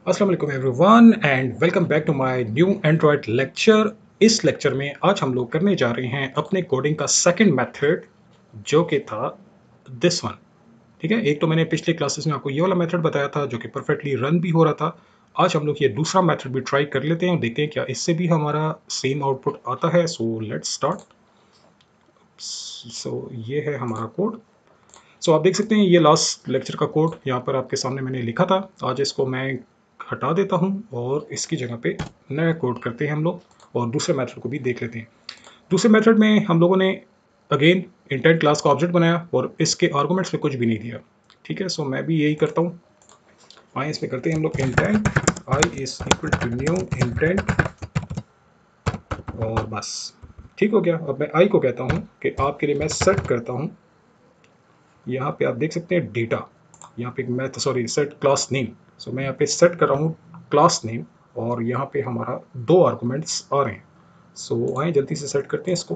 अस्सलाम वालेकुम everyone and welcome back to my new android lecture. इस लेक्चर में आज हम लोग करने जा रहे हैं अपने कोडिंग का सेकंड मेथड, जो कि था दिस वन। ठीक है, एक तो मैंने पिछले क्लासेस में आपको ये वाला मेथड बताया था जो कि परफेक्टली रन भी हो रहा था। आज हम लोग ये दूसरा मेथड भी ट्राई कर लेते हैं और देखते हैं क्या इससे भी हमारा सेम आउटपुट आता है। So let's start. सो ये है हमारा कोड। सो आप देख सकते हैं ये लास्ट लेक्चर का कोड यहाँ पर आपके सामने मैंने लिखा था। आज इसको मैं हटा देता हूँ और इसकी जगह पे नया कोड करते हैं हम लोग और दूसरे मेथड को भी देख लेते हैं। दूसरे मेथड में हम लोगों ने अगेन इंटेंट क्लास का ऑब्जेक्ट बनाया और इसके आर्गुमेंट्स में कुछ भी नहीं दिया। ठीक है, सो मैं भी यही करता हूँ। आए इसमें करते हैं हम लोग intent I is equal to new intent और बस ठीक हो गया। अब मैं आई को कहता हूँ कि आपके लिए मैं सेट करता हूँ। यहाँ पे आप देख सकते हैं डेटा, यहाँ पे मैं sorry set class name. So मैं यहाँ पे सेट कर रहा हूँ क्लास नेम और यहाँ पे हमारा दो आर्गुमेंट्स आ रहे हैं। सो आए जल्दी से सेट करते हैं इसको।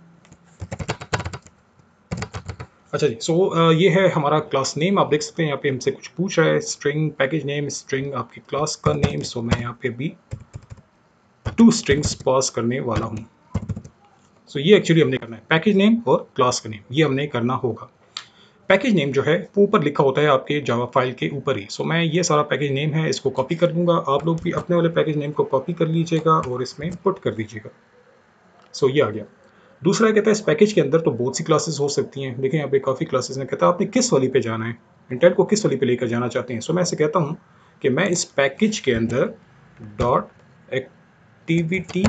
अच्छा जी, सो ये है हमारा क्लास नेम। आप देख सकते हैं यहाँ पे हमसे कुछ पूछ रहा है, स्ट्रिंग पैकेज नेम, स्ट्रिंग आपकी क्लास का नेम। सो मैं यहाँ पे भी 2 स्ट्रिंग्स पास करने वाला हूँ। सो ये एक्चुअली हमने करना है, पैकेज नेम और क्लास का नेम ये हमने करना होगा। पैकेज नेम जो है वो ऊपर लिखा होता है आपके जावा फाइल के ऊपर ही। सो मैं ये सारा पैकेज नेम है इसको कॉपी कर दूंगा। आप लोग भी अपने वाले पैकेज नेम को कॉपी कर लीजिएगा और इसमें पुट कर दीजिएगा। सो ये आ गया। दूसरा कहता है इस पैकेज के अंदर तो बहुत सी क्लासेस हो सकती हैं। देखिए यहाँ पे काफ़ी क्लासेस हैं। कहता है आपने किस वाली पे जाना है, इंटेंट को किस वाली पे लेकर जाना चाहते हैं। सो मैं ऐसे कहता हूँ कि मैं इस पैकेज के अंदर डॉट एक्टिविटी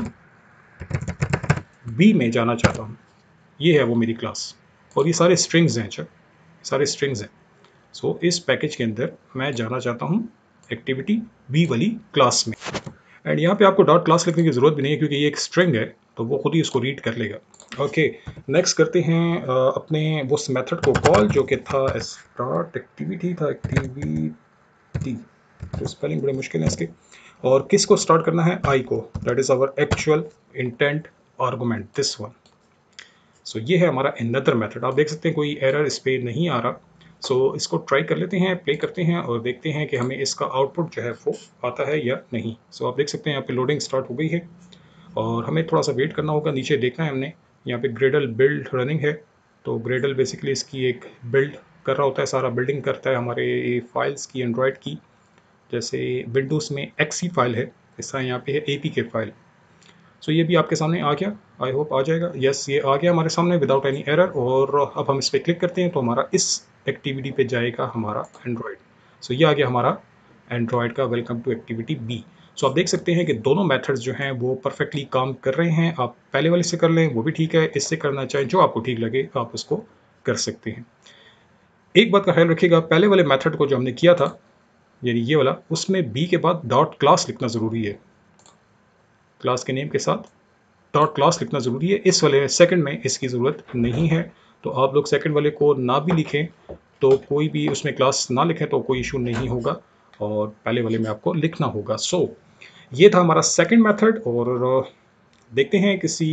बी में जाना चाहता हूँ। ये है वो मेरी क्लास और ये सारे स्ट्रिंग्स हैं। अच्छा, सारे स्ट्रिंग्स हैं। सो इस पैकेज के अंदर मैं जाना चाहता हूँ एक्टिविटी बी वाली क्लास में। एंड यहाँ पे आपको डॉट क्लास लिखने की ज़रूरत भी नहीं है क्योंकि ये एक स्ट्रिंग है तो वो खुद ही उसको रीड कर लेगा। ओके, नेक्स्ट करते हैं अपने उस मेथड को कॉल जो कि था स्टार्ट एक्टिविटी था, एक्टिविटी। तो स्पेलिंग बड़े मुश्किल है इसके। और किसको स्टार्ट करना है, आई को। That is our actual intent argument this one. So ये है हमारा अनदर मेथड। आप देख सकते हैं कोई एरर इस पर नहीं आ रहा। सो इसको ट्राई कर लेते हैं, प्ले करते हैं और देखते हैं कि हमें इसका आउटपुट जो है वो आता है या नहीं। सो आप देख सकते हैं यहाँ पे लोडिंग स्टार्ट हो गई है और हमें थोड़ा सा वेट करना होगा। नीचे देखना है हमने, यहाँ पे ग्रेडल बिल्ड रनिंग है। तो ग्रेडल बेसिकली इसकी एक बिल्ड कर रहा होता है, सारा बिल्डिंग करता है हमारे फाइल्स की, एंड्रॉयड की। जैसे विंडोज़ में एक्सी फाइल है, इस तरह यहाँ पे है एपी के फाइल। सो ये भी आपके सामने आ गया, आई होप आ जाएगा। यस, ये आ गया हमारे सामने विदाउट एनी एरर। और अब हम इस पर क्लिक करते हैं तो हमारा इस एक्टिविटी पे जाएगा हमारा एंड्रॉयड। सो ये आ गया हमारा एंड्रॉयड का welcome to activity B. So आप देख सकते हैं कि दोनों मेथड्स जो हैं वो परफेक्टली काम कर रहे हैं। आप पहले वाले से कर लें वो भी ठीक है, इससे करना चाहें जो आपको ठीक लगे आप उसको कर सकते हैं। एक बात का ख्याल रखिएगा, पहले वाले मेथड को जो हमने किया था यानी ये वाला, उसमें बी के बाद डॉट क्लास लिखना ज़रूरी है। क्लास के नेम के साथ डॉट क्लास लिखना ज़रूरी है। इस वाले सेकंड में इसकी ज़रूरत नहीं है। तो आप लोग सेकंड वाले को ना भी लिखें तो कोई भी उसमें क्लास ना लिखें तो कोई इशू नहीं होगा और पहले वाले में आपको लिखना होगा। सो ये था हमारा सेकंड मेथड और देखते हैं किसी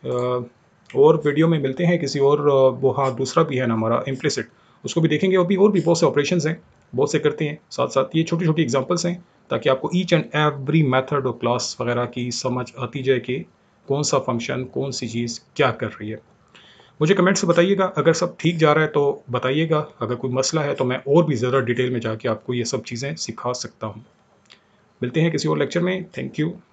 और वीडियो में मिलते हैं किसी और वो हाँ दूसरा भी है ना हमारा इम्प्लिसिट, उसको भी देखेंगे। और भी बहुत से ऑपरेशंस हैं, बहुत से करते हैं साथ साथ। ये छोटी छोटी एग्जांपल्स हैं ताकि आपको ईच एंड एवरी मेथड और क्लास वगैरह की समझ आती जाए कि कौन सा फंक्शन कौन सी चीज़ क्या कर रही है। मुझे कमेंट से बताइएगा, अगर सब ठीक जा रहा है तो बताइएगा, अगर कोई मसला है तो मैं और भी ज़्यादा डिटेल में जाके आपको ये सब चीज़ें सिखा सकता हूँ। मिलते हैं किसी और लेक्चर में। Thank you.